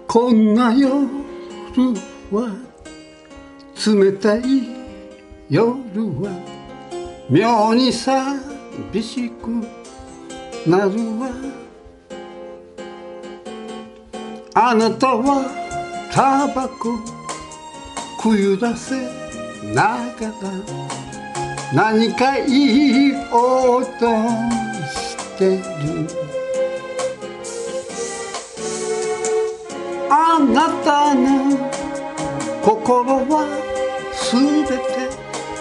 こんな夜は冷たい夜は妙に寂しくなるわ。あなたはタバコくゆらせながら何かいい音してる。あなたの心はすべて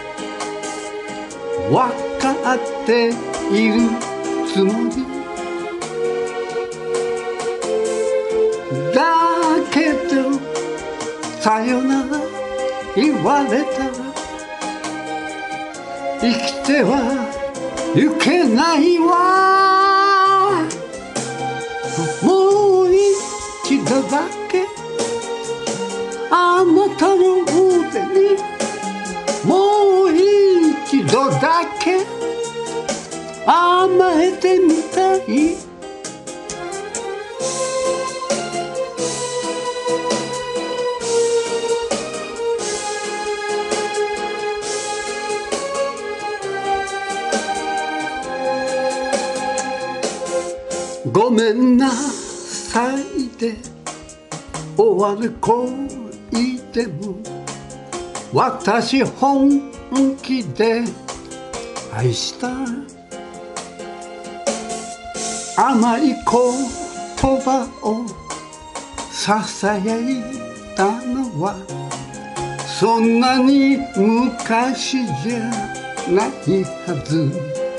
わかっているつもりだけど、さよなら言われたら生きてはいけないわ。もう一度だけあなたの腕にもう一度だけ甘えてみたい。ごめんなさいで終わる恋でも私本気で愛した。甘い言葉をささやいたのはそんなに昔じゃないはず。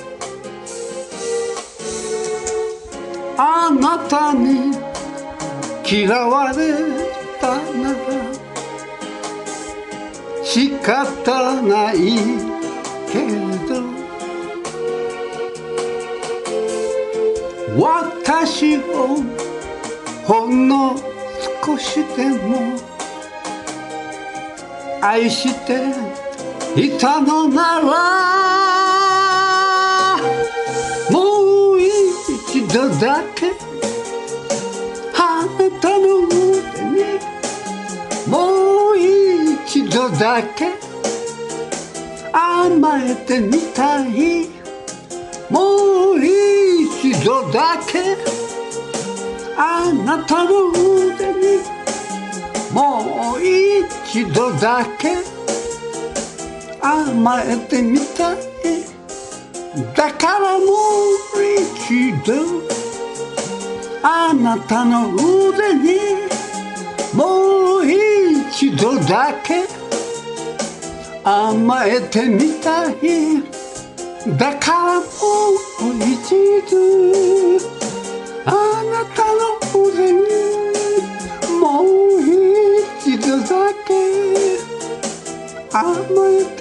あなたに嫌われたなら仕方ないけれど、私をほんの少しでも愛していたのならもう一度だけあなたの腕にもう一度だけ甘えてみたい。もう一度だけあなたの腕にもう一度だけ甘えてみたい。だからもう一度あなたの腕にもう一度だけ甘えてみたい。だからもう一度あなたの腕にもう一度だけ甘えて